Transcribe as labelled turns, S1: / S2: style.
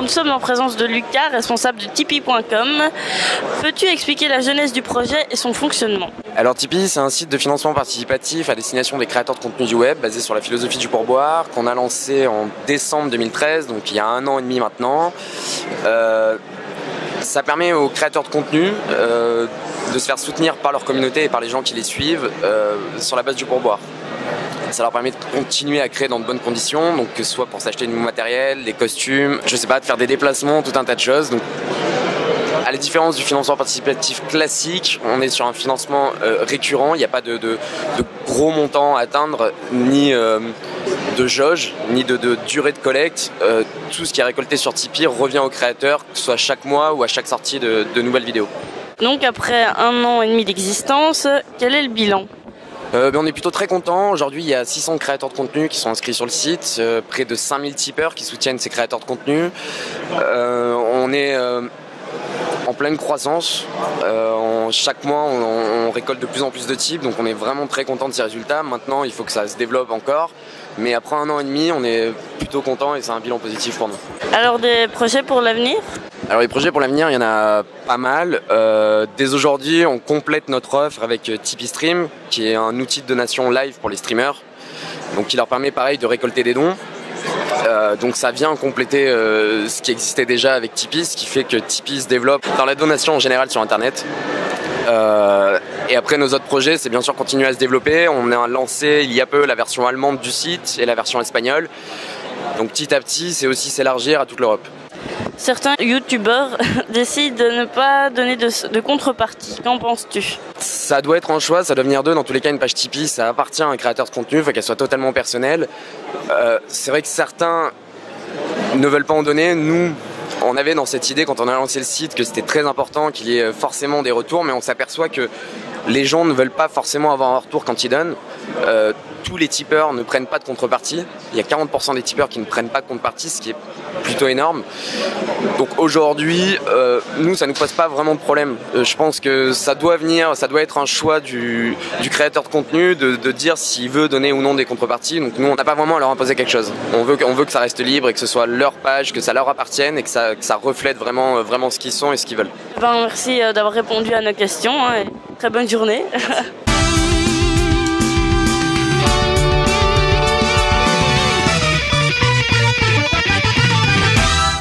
S1: Alors nous sommes en présence de Lucas, responsable de Tipeee.com. Peux-tu expliquer la genèse du projet et son fonctionnement?
S2: Alors Tipeee, c'est un site de financement participatif à destination des créateurs de contenu du web basé sur la philosophie du pourboire qu'on a lancé en décembre 2013, donc il y a 1 an et demi maintenant. Ça permet aux créateurs de contenu de se faire soutenir par leur communauté et par les gens qui les suivent sur la base du pourboire. Ça leur permet de continuer à créer dans de bonnes conditions, donc que ce soit pour s'acheter du nouveau matériel, des costumes, je sais pas, de faire des déplacements, tout un tas de choses. Donc, à la différence du financement participatif classique, on est sur un financement récurrent, il n'y a pas de gros montants à atteindre, ni de jauge, ni de durée de collecte. Tout ce qui est récolté sur Tipeee revient aux créateurs, que ce soit chaque mois ou à chaque sortie de nouvelles vidéos.
S1: Donc après 1 an et demi d'existence, quel est le bilan?
S2: On est plutôt très content. Aujourd'hui, il y a 600 créateurs de contenu qui sont inscrits sur le site, près de 5000 tipeurs qui soutiennent ces créateurs de contenu. On est en pleine croissance. Chaque mois, on récolte de plus en plus de types, donc on est vraiment très content de ces résultats. Maintenant, il faut que ça se développe encore. Mais après 1 an et demi, on est plutôt content et c'est un bilan positif pour nous.
S1: Alors des projets pour l'avenir?
S2: Alors les projets pour l'avenir, il y en a pas mal. Dès aujourd'hui, on complète notre offre avec Tipeee Stream, qui est un outil de donation live pour les streamers, donc qui leur permet pareil de récolter des dons. Donc ça vient compléter ce qui existait déjà avec Tipeee, ce qui fait que Tipeee se développe dans la donation en général sur Internet. Et après nos autres projets, c'est bien sûr continuer à se développer. On a lancé il y a peu la version allemande du site et la version espagnole. Donc petit à petit, c'est aussi s'élargir à toute l'Europe.
S1: Certains youtubeurs décident de ne pas donner de contrepartie. Qu'en penses-tu?
S2: Ça doit être un choix, ça doit venir d'eux. Dans tous les cas, une page Tipeee, ça appartient à un créateur de contenu, il faut qu'elle soit totalement personnelle. C'est vrai que certains ne veulent pas en donner. Nous, on avait dans cette idée, quand on a lancé le site, que c'était très important qu'il y ait forcément des retours, mais on s'aperçoit que les gens ne veulent pas forcément avoir un retour quand ils donnent. Tous les tipeurs ne prennent pas de contrepartie. Il y a 40% des tipeurs qui ne prennent pas de contrepartie, ce qui est plutôt énorme. Donc aujourd'hui, nous, ça ne nous pose pas vraiment de problème. Je pense que ça doit venir, ça doit être un choix du créateur de contenu de dire s'il veut donner ou non des contreparties. Donc nous, on n'a pas vraiment à leur imposer quelque chose. On veut que ça reste libre et que ce soit leur page, que ça leur appartienne et que ça reflète vraiment ce qu'ils sont et ce qu'ils veulent.
S1: Merci d'avoir répondu à nos questions et très bonne journée.